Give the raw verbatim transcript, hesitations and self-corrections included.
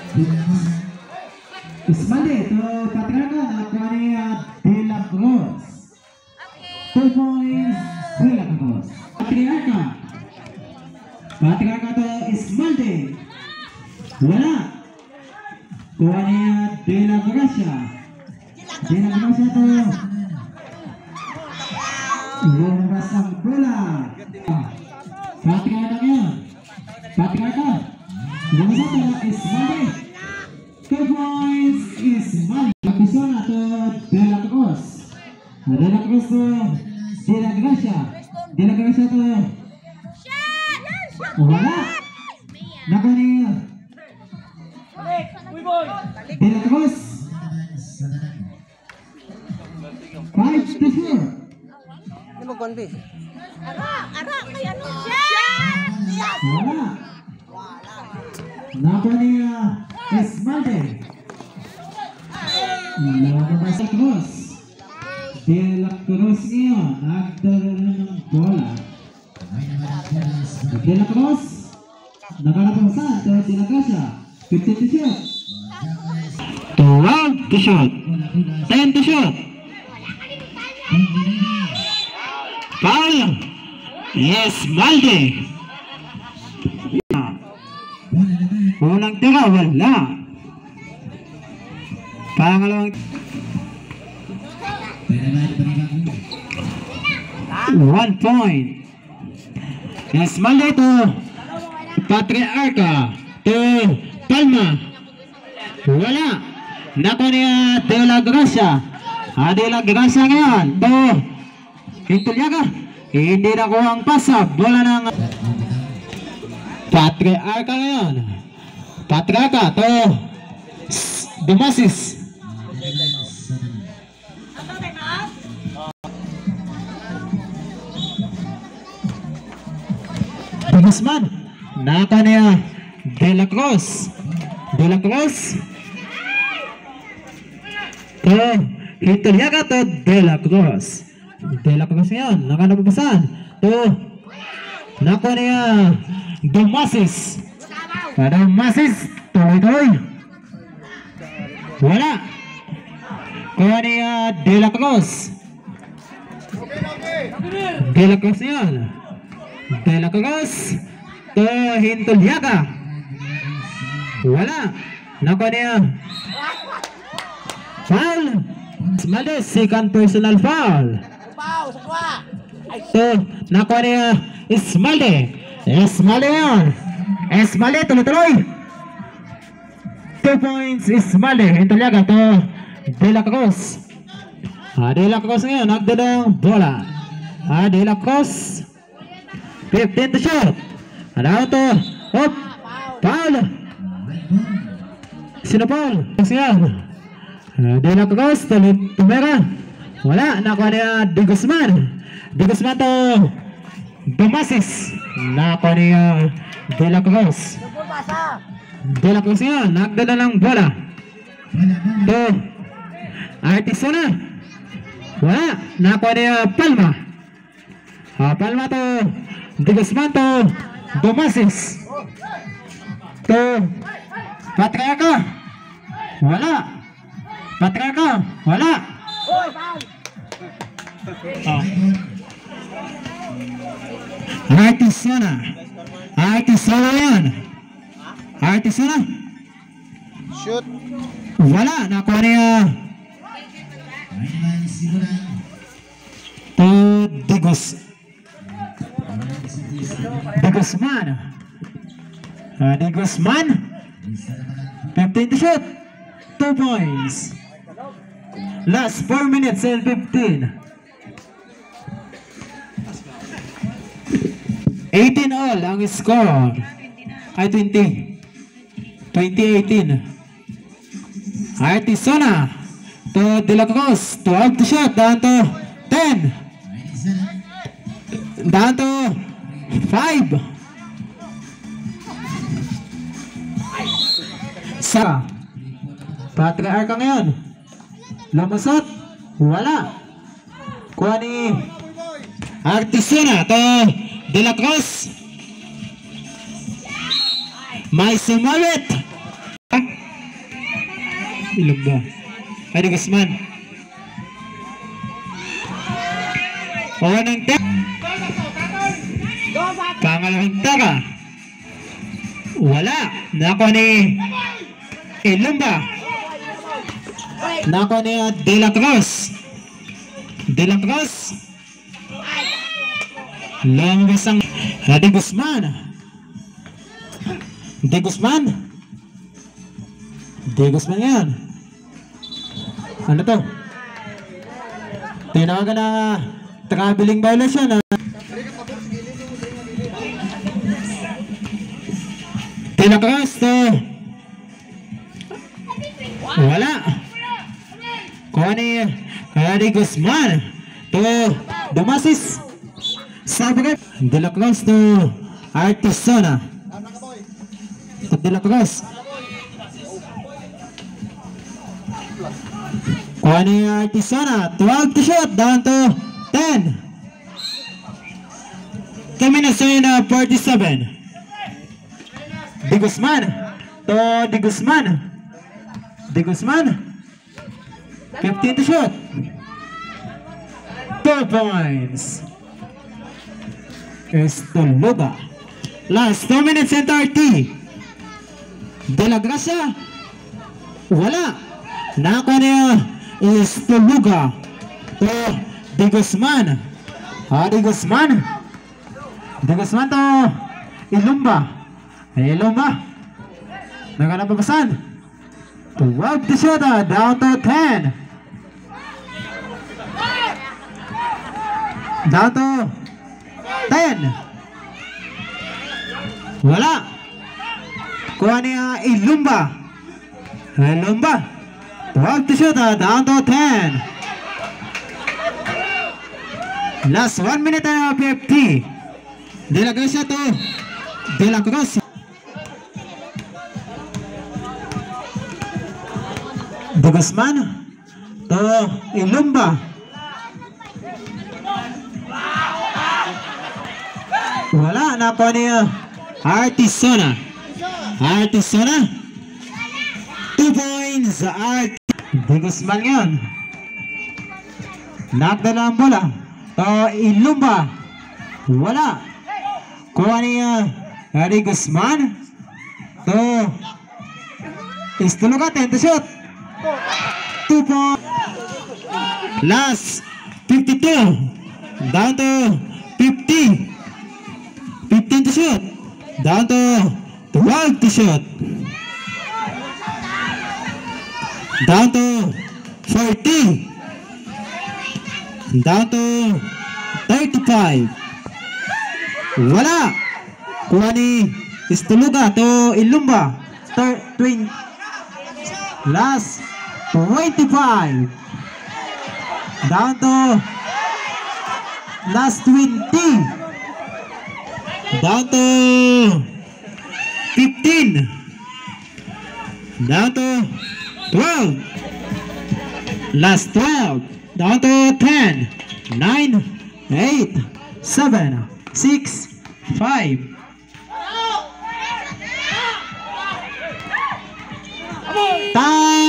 Ismalde to Patriarca nakuha ni De La Cruz. Two points De La Cruz. Patriarca. Patriarca to Ismalde. Wala. Kuha ni De La Gracia. De La Gracia to lumabas ang bola. Patriarca ngayon. Patriarca. Lumabas to Ismalde. Two points Ismalde. Kapisona to De La Cruz. De La Cruz to De La Gracia. De La Gracia to wala. Nakuha ni De La Cruz. Five to four. Ini mau konfi. Ara, ara, kaya ano siya? Wala. Nakuha ni Ismalde. Lumabas sa Cruz. De La Cruz ngayon. Nagdala ng bola. De La Cruz. Nakarapasan to De La Gracia. fifteen to shoot. twelve to shoot. ten to shoot. Foul. Ismalde. Unang tira, wala. Pangalawang one point. Ismalde to Patriarca to Palma. Wala. Nakuha ni De La Gracia. Ah, De La Gracia ngayon to Hintulyaga. Hindi nakuha ang pasa. Bola ng Patriarca ngayon. Patriarca to Dumasis. Dumasman. Nakuha niya De La Cruz. De La Cruz to Hintulyaga to De La Cruz. De La Cruz ngayon. Nakanapapasan to nakuha niya Dumasis. Dumasis tuloy-tuloy. Wala. Kuha niya De La Cruz. De La Cruz ngayon. De La Cruz to Hintulyaga. Wala. Nakuha niya foul. Ismalde, second personal foul. So, nakuha niya Ismalde. Ismalde yan. Ismalde, tuloy-tuloy. Two points Ismalde. Hintulyaga to De La Cruz. Ah, De La Cruz ngayon, nagdala ng bola. Ah, De La Cruz. fifteen to shoot. Ano to? Hop. Foul. Sino foul? Kasi yan. De La Cruz, tumera. Wala, nakuha niya De Guzman. De Guzman to Dumasis. Nakuha niya De La Cruz. De La Cruz yan, nagdala ng bola to Artisona. Wala, nakuha niya Palma. Ah, Palma to De Guzman to Dumasis. To Patriarca. Wala. Patriarca, wala. Oh. Artisana. Artisana yan. Artisana. Shoot. Wala, nakuha niya to De Guz De Guzman. uh, De Guzman. fifteen to shoot. Two points. Last four minutes and fifteen. eighteen all ang score. Ay twenty. twenty eighteen. Artisana to De La Cruz. twelve to shot. Down to ten. Down to five. Sa Patriarca ngayon. Lamasot. Wala. Kuha ni Artisana to De La Cruz. May sumawit. Ilongga. Adi Guzman. Unang teka. Pangalawang teka. Wala. Nakuha ni Ilongga. Nakuha ni De La Cruz. De La Cruz. Lumabas ang Adi Guzman. De Guzman. De Guzman yan. Ano to? Tinawagan na uh, traveling violation. Uh. De La Cruz to. Wala. Kuha ni Adi Guzman to Dumasis. Sabi De La Cruz to Artisona. To De La Cruz. Kuha ni Artisona. twelve to shoot. Down to ten. Combination na forty-seven. De Guzman to De Guzman. De Guzman. fifteen to shoot. Two points. Estuluga. Last two minutes and thirty. De La Gracia. Wala. Nakuha niya Estuluga to De Guzman. Adi Guzman. De Guzman to Ilongga. Ilongga. Nakanababasan. twelve to shoot. Down to ten. Down to ten. Wala. Kuha niya Ilongga. Ilongga. twelve to shoot. Down to ten. Last one minute and fifty. De La Gracia to De La Cruz. De Guzman to Ilongga. Wala. Nakuha niya Artisona. Artisona. Two points. Art De Guzman yun. Nakdala ang bola to Ilongga. Wala. Kuha niya Adi Guzman to Estuluga. ten to shoot. Two points. Last fifty-two. Down to fifty. fifteen to shoot. Down to twelve to shoot. Down to forty. Down to thirty-five. Wala. Kuha ni Estuluga to Ilongga. twenty. Last twenty-five. Down to last twenty. Down to fifteen. Down to twelve. Last twelve. Down to ten. nine. eight. seven. six. five. Time.